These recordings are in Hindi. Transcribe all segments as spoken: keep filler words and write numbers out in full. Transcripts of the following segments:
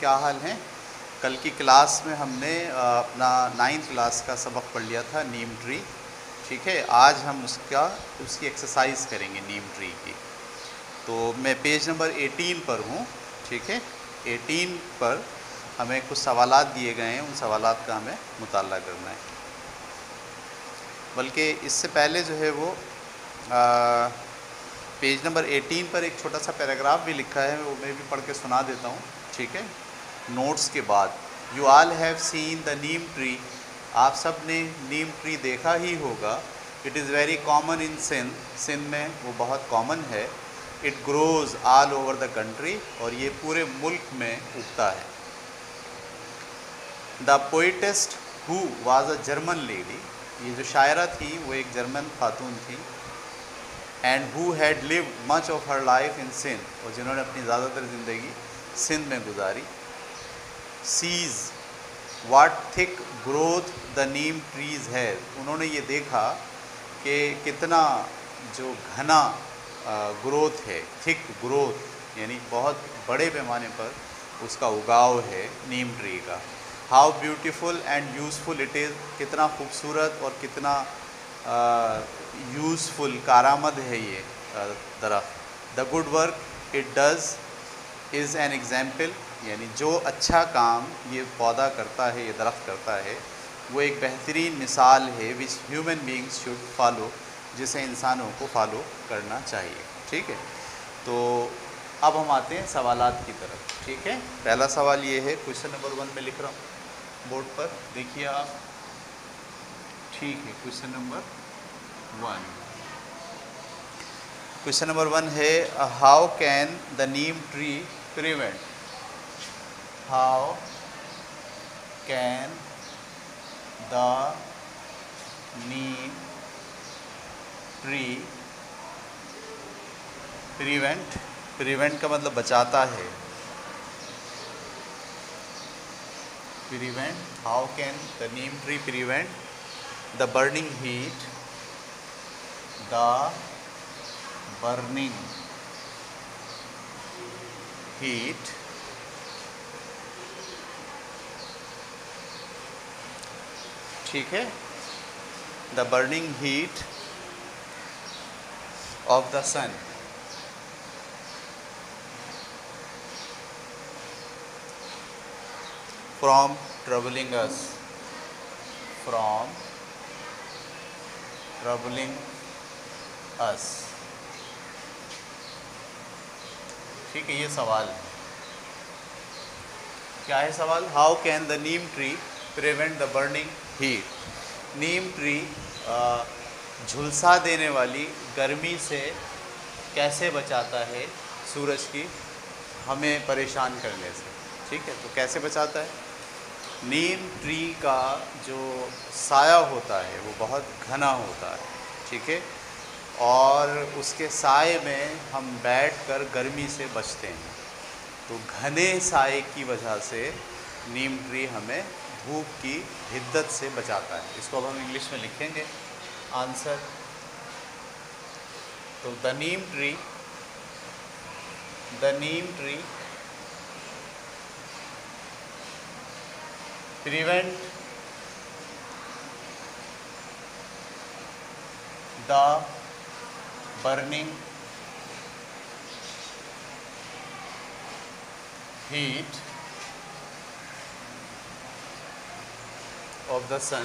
क्या हाल हैं? कल की क्लास में हमने अपना नाइन्थ क्लास का सबक पढ़ लिया था, नीम ट्री। ठीक है, आज हम उसका उसकी एक्सरसाइज करेंगे नीम ट्री की। तो मैं पेज नंबर अठारह पर हूँ। ठीक है, अठारह पर हमें कुछ सवालात दिए गए हैं, उन सवालात का हमें मुताला करना है। बल्कि इससे पहले जो है वो आ, पेज नंबर अठारह पर एक छोटा सा पैराग्राफ भी लिखा है, वो मैं भी पढ़ के सुना देता हूँ। ठीक है, नोट्स के बाद। You all have seen the neem tree. आप सब ने नीम ट्री देखा ही होगा। It is very common in Sindh. Sindh में वो बहुत कॉमन है। It grows all over the country, और ये पूरे मुल्क में उगता है। The poetess who was a German lady, ये जो शायरा थी वो एक जर्मन खातून थी। And who had lived much of her life in Sindh, और जिन्होंने अपनी ज़्यादातर ज़िंदगी सिंध में गुजारी। Sees what thick growth the neem trees है, उन्होंने ये देखा कि कितना जो घना ग्रोथ है, थिक ग्रोथ यानी बहुत बड़े पैमाने पर उसका उगाव है नीम ट्री का। How beautiful and useful it is, कितना खूबसूरत और कितना यूज़फुल, कारामद है ये दरख्त। The good work it does is an example, यानी जो अच्छा काम ये पौधा करता है, ये दरख्त करता है, वो एक बेहतरीन मिसाल है। Which human beings should follow, जिसे इंसानों को फॉलो करना चाहिए। ठीक है, तो अब हम आते हैं सवालात की तरफ। ठीक है, पहला सवाल ये है, क्वेश्चन नंबर वन में लिख रहा हूँ बोर्ड पर, देखिए आप। ठीक है, question number one question number one है, how can the neem tree prevent, how can the neem tree prevent, prevent का मतलब बचाता है, prevent, how can the neem tree prevent the burning heat, the burning heat ठीक है, the burning heat of the sun from troubling us, from troubling us. ठीक है, ये सवाल है। क्या है सवाल? How can the neem tree prevent the burning heat. Neem tree झुलसा देने वाली गर्मी से कैसे बचाता है सूरज की हमें परेशान करने से। ठीक है, तो कैसे बचाता है? नीम ट्री का जो साया होता है वो बहुत घना होता है। ठीक है, और उसके साए में हम बैठकर गर्मी से बचते हैं। तो घने साए की वजह से नीम ट्री हमें धूप की हिद्दत से बचाता है। इसको अब हम इंग्लिश में लिखेंगे आंसर। तो the neem tree, the neem tree prevent the burning heat of the sun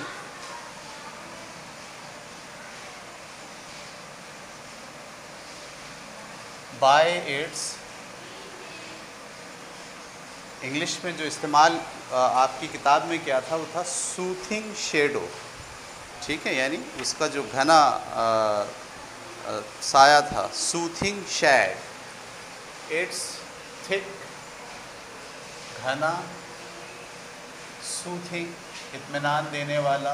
by its, English में जो इस्तेमाल आपकी किताब में क्या था वो था सूथिंग शेडो। ठीक है, यानी उसका जो घना साया था, सूथिंग शैड, इट्स थिक, घना, सूथिंग, इत्मीनान देने वाला,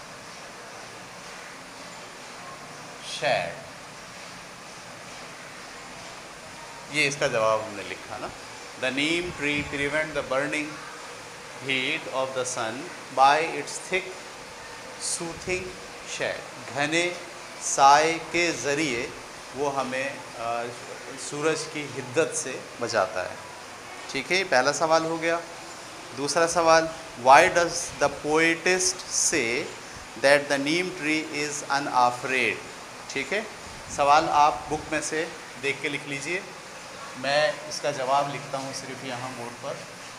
शैड, ये इसका जवाब हमने लिखा ना। The neem tree prevent the burning heat of the sun by its thick soothing shade, घने साए के ज़रिए वो हमें आ, सूरज की हिद्दत से बचाता है। ठीक है, पहला सवाल हो गया। दूसरा सवाल, why does the poetess say that the neem tree is unafraid. ठीक है, सवाल आप बुक में से देख के लिख लीजिए, मैं इसका जवाब लिखता हूँ सिर्फ यहाँ बोर्ड पर।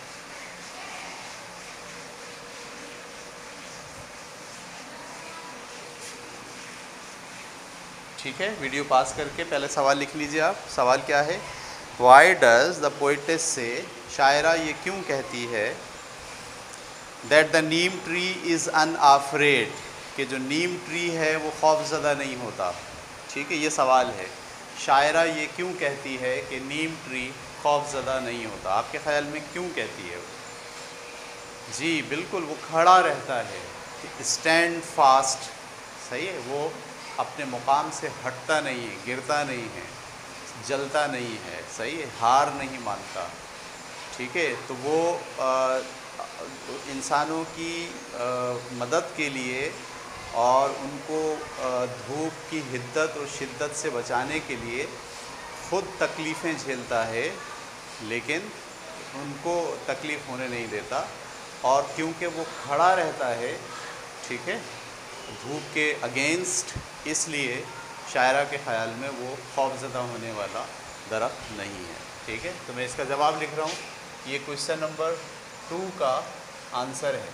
ठीक है, वीडियो पास करके पहले सवाल लिख लीजिए आप। सवाल क्या है, वाई डज द पोएटिस से, शायरा ये क्यों कहती है, that the neem tree is unafraid, कि जो नीम ट्री है वो खौफज़दा नहीं होता। ठीक है, ये सवाल है, शायरा ये क्यों कहती है कि नीम ट्री खौफज़दा नहीं होता। आपके ख़्याल में क्यों कहती है वो? जी बिल्कुल, वो खड़ा रहता है, स्टैंड फास्ट। सही है, वो अपने मुकाम से हटता नहीं है, गिरता नहीं है, जलता नहीं है। सही है, हार नहीं मानता। ठीक है, तो वो आ, इंसानों की आ, मदद के लिए और उनको आ, धूप की हिद्दत और शिद्दत से बचाने के लिए ख़ुद तकलीफ़ें झेलता है, लेकिन उनको तकलीफ़ होने नहीं देता। और क्योंकि वो खड़ा रहता है, ठीक है, धूप के अगेंस्ट, इसलिए शायरा के ख़्याल में वो खौफज़दा होने वाला दरख्त नहीं है। ठीक है, तो मैं इसका जवाब लिख रहा हूँ। ये क्वेश्चन नंबर टू का आंसर है।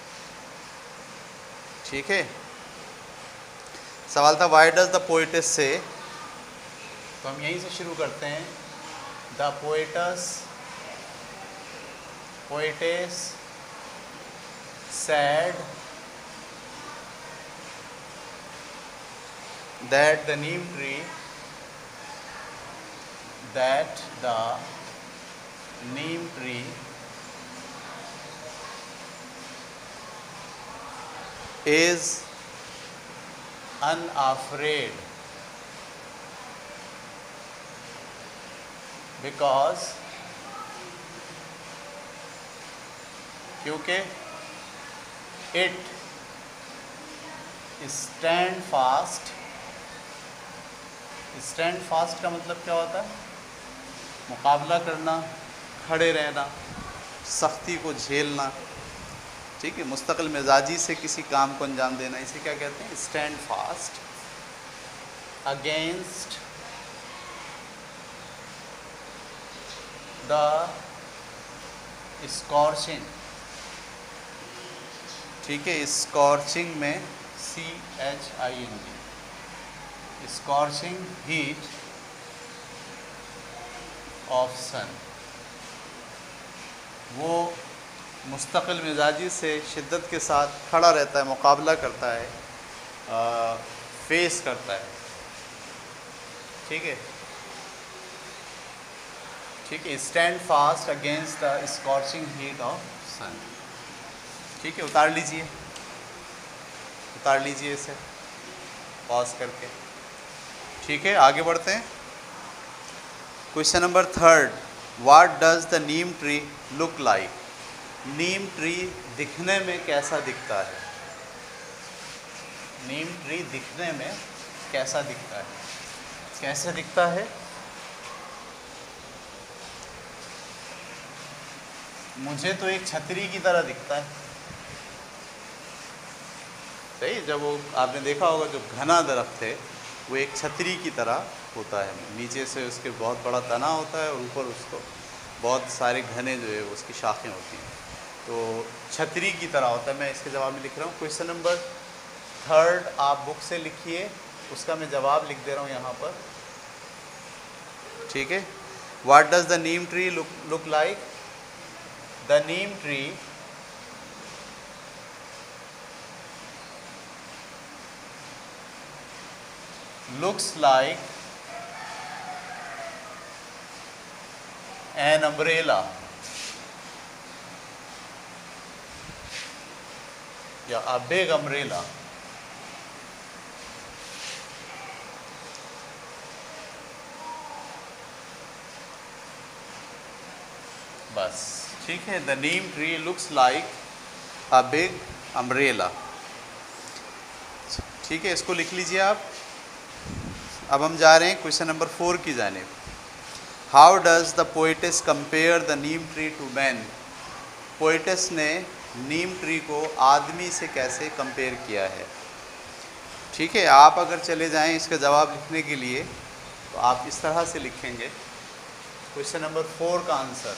ठीक है, सवाल था वाई डज द पोएटिस से, तो हम यहीं से शुरू करते हैं। The poetess poetess said that the neem tree that the neem tree is unafraid because क्योंकि it stand fast. Stand fast का मतलब क्या होता है? मुकाबला करना, खड़े रहना, सख्ती को झेलना। ठीक है, मुस्तकिल मिजाजी से किसी काम को अंजाम देना, इसे क्या कहते हैं? Stand fast against the scorching. ठीक है, स्कॉर्चिंग में C H I N G, scorching heat of sun. वो मुस्तकिल मिजाजी से शिद्दत के साथ खड़ा रहता है, मुकाबला करता है, आ, फेस करता है। ठीक है, ठीक है, stand fast against the scorching heat of sun. ठीक है, उतार लीजिए, उतार लीजिए इसे पॉज करके। ठीक है, आगे बढ़ते हैं। Question number third, what does the neem tree look like. Neem tree दिखने में कैसा दिखता है? नीम ट्री दिखने में कैसा दिखता है? कैसे दिखता है? मुझे तो एक छतरी की तरह दिखता है। सही, जब वो आपने देखा होगा जो घना दरख्त है वो एक छतरी की तरह होता है, नीचे से उसके बहुत बड़ा तना होता है और ऊपर उसको बहुत सारे घने जो है उसकी शाखें होती हैं, तो छतरी की तरह होता है। मैं इसके जवाब में लिख रहा हूँ। क्वेश्चन नंबर थर्ड आप बुक से लिखिए, उसका मैं जवाब लिख दे रहा हूँ यहाँ पर। ठीक है, what does the neem tree look look like. The neem tree looks like an umbrella या a big umbrella। बस, ठीक है, the neem tree looks like a big umbrella. ठीक है, इसको लिख लीजिए आप। अब हम जा रहे हैं क्वेश्चन नंबर फोर की जानिब। How does the poetess compare the neem tree to man. Poetess ने नीम ट्री को आदमी से कैसे कंपेयर किया है। ठीक है, आप अगर चले जाएं इसका जवाब लिखने के लिए तो आप इस तरह से लिखेंगे। क्वेश्चन नंबर फोर का आंसर,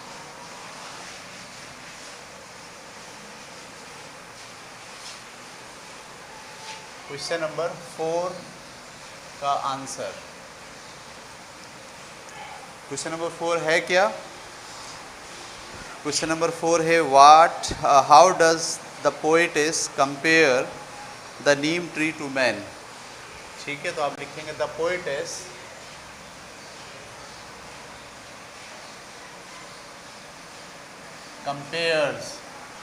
क्वेश्चन नंबर फोर का आंसर, क्वेश्चन नंबर फोर है क्या? क्वेश्चन नंबर फोर है what how does the poetess compare the neem tree to man. ठीक है, तो आप लिखेंगे द पोएटिस कंपेयर्स।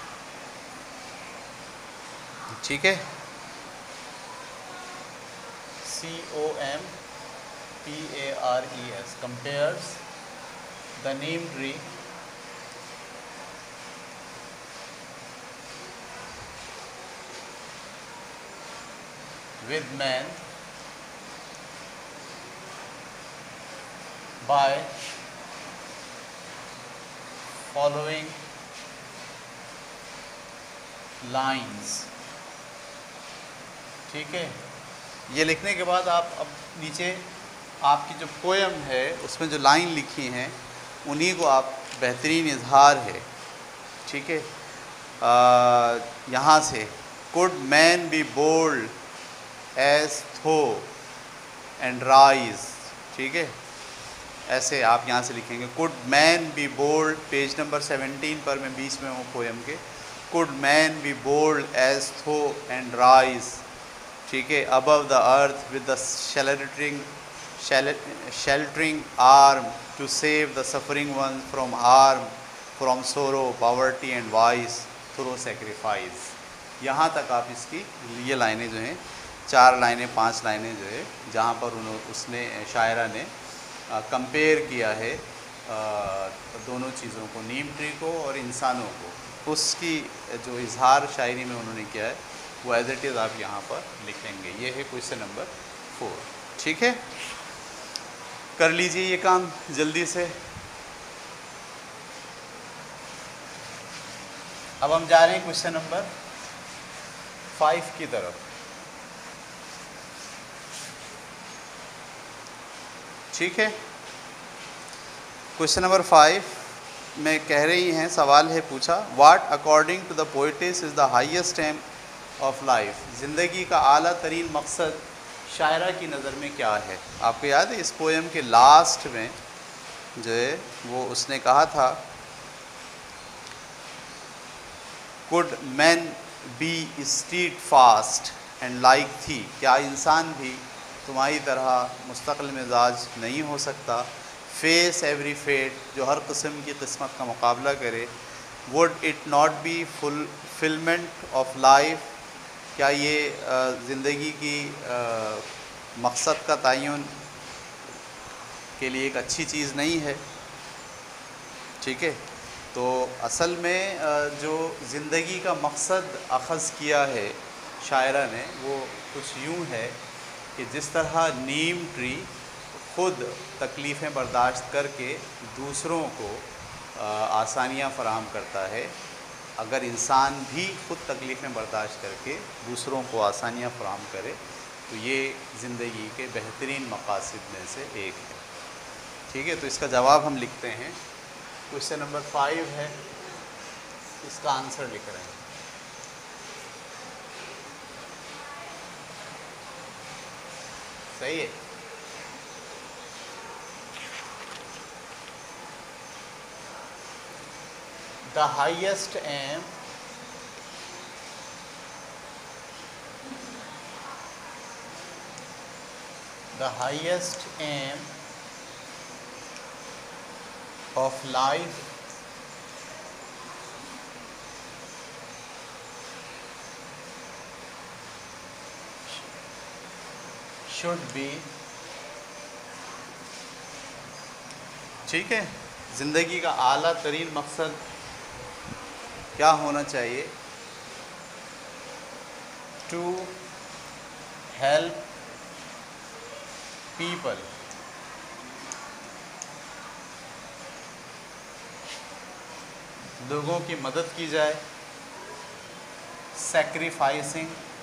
ठीक है, C O M P A R E S, compares the neem tree with man by following lines। ठीक है, ये लिखने के बाद आप अब नीचे आपकी जो पोएम है उसमें जो लाइन लिखी हैं उन्हीं को आप बेहतरीन इजहार है। ठीक है, यहाँ से could man be bold as thou and rise. ठीक है, ऐसे आप यहाँ से लिखेंगे could man be bold. Page number seventeen पर मैं बीच में हूँ पोएम के। Could man be bold as thou and rise. ठीक है, above the earth with the sheltering sheltering arm to save the suffering one from arm from sorrow poverty and vice through sacrifice. यहाँ तक आप इसकी ये लाइनें जो हैं, चार लाइनें पांच लाइनें जो है जहाँ पर उन्होंने उसने शायरा ने कंपेयर किया है आ, दोनों चीज़ों को, नीम ट्री को और इंसानों को, उसकी जो इजहार शायरी में उन्होंने किया है वो एज इट इज़ आप यहाँ पर लिखेंगे। ये है क्वेश्चन नंबर फोर। ठीक है, कर लीजिए ये काम जल्दी से। अब हम जा रहे हैं क्वेश्चन नंबर फाइव की तरफ। ठीक है, क्वेश्चन नंबर फाइव में कह रही हैं, सवाल है पूछा, what according to the poetess is the highest aim of life. ज़िंदगी का आला तरीन मकसद शायरा की नज़र में क्या है। आपको याद है इस पोएम के लास्ट में जो है वो उसने कहा था, could man be steadfast and like thee. क्या इंसान भी तुम्हारी तरह मुस्तकिल मिजाज नहीं हो सकता। फेस एवरी फेट, जो हर किस्म की किस्मत का मुकाबला करे। Would it not be fulfilment of life. क्या ये ज़िंदगी की आ, मकसद का तयन के लिए एक अच्छी चीज़ नहीं है। ठीक है, तो असल में जो ज़िंदगी का मकसद अख़ज़ किया है शायरा ने वो कुछ यूँ है कि जिस तरह नीम ट्री ख़ुद तकलीफ़ें बर्दाश्त करके दूसरों को आसानियाँ फ़राहम करता है, अगर इंसान भी ख़ुद तकलीफ़ें बर्दाश्त करके दूसरों को आसानियाँ फ़राहम करे तो ये ज़िंदगी के बेहतरीन मकासद में से एक है। ठीक है, तो इसका जवाब हम लिखते हैं। क्वेश्चन नंबर फाइव है, इसका आंसर लिख रहे हैं। सही है, the highest aim the highest aim of life should be। ठीक है, ज़िंदगी का आला तरीन मकसद क्या होना चाहिए? टू हेल्प पीपल लोगों की मदद की जाए, sacrificing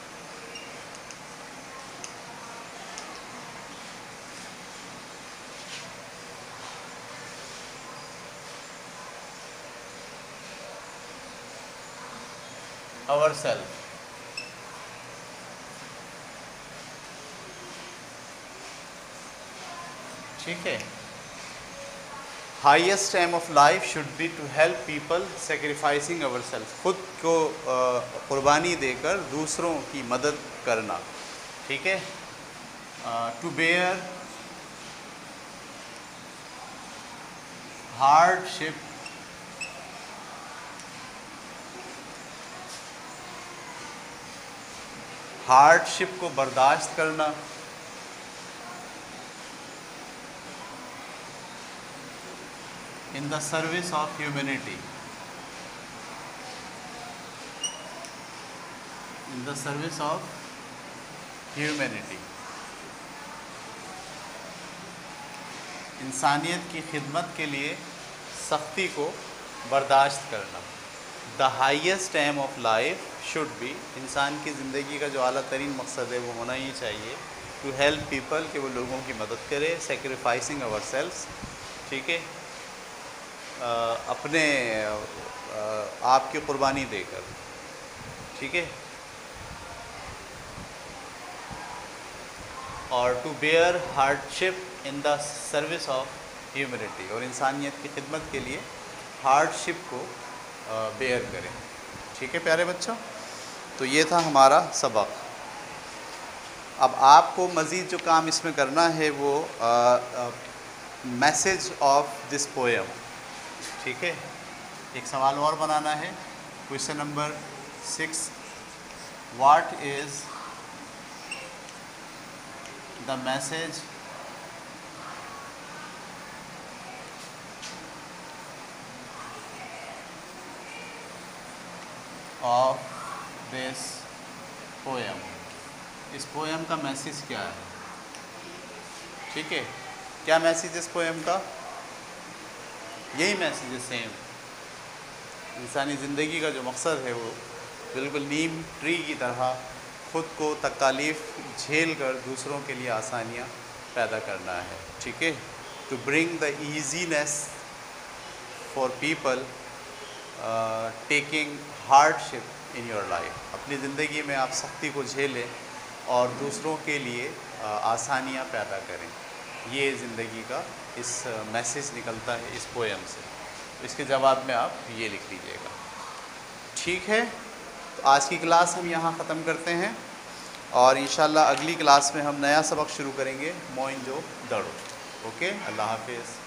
ourselves। ठीक है। Highest aim of life should be to help people sacrificing our self, खुद को कुर्बानी देकर दूसरों की मदद करना। ठीक है। टू बेयर हार्डशिप हार्डशिप को बर्दाश्त करना, in the service of humanity, in the service of humanity, इंसानियत की खिदमत के लिए सख्ती को बर्दाश्त करना। The highest aim of life should be, इंसान की ज़िंदगी का जो आला तरीन मकसद है वो होना ही चाहिए, टू हेल्प पीपल, कि वो लोगों की मदद करे, सेक्रीफाइसिंग अवर सेल्व्स। ठीक है। आ, अपने आ, आप की कुर्बानी देकर। ठीक है। और to bear hardship in the service of humanity, और इंसानियत की खिदमत के लिए हार्डशिप को बेयर करें। ठीक है प्यारे बच्चों, तो ये था हमारा सबक। अब आपको मज़ीद जो काम इसमें करना है वो मैसेज ऑफ दिस पोएम। ठीक है। एक सवाल और बनाना है। Question number six, what is the message of this poem, इस पोएम का मैसेज क्या है। ठीक है। क्या मैसेज इस पोएम का? यही मैसेज है सेम। इंसानी ज़िंदगी का जो मकसद है वो बिल्कुल नीम ट्री की तरह ख़ुद को तकालीफ झेल कर दूसरों के लिए आसानियाँ पैदा करना है। ठीक है। To bring the easiness for people taking hardship in your life, अपनी ज़िंदगी में आप सख्ती को झेलें और दूसरों के लिए uh, आसानियाँ पैदा करें। ये ज़िंदगी का इस मैसेज निकलता है इस पोएम से। इसके जवाब में आप ये लिख लीजिएगा। ठीक है। तो आज की क्लास हम यहाँ ख़त्म करते हैं और इंशाल्लाह अगली क्लास में हम नया सबक शुरू करेंगे, मोइंजो दड़ो। ओके, अल्लाह हाफिज़।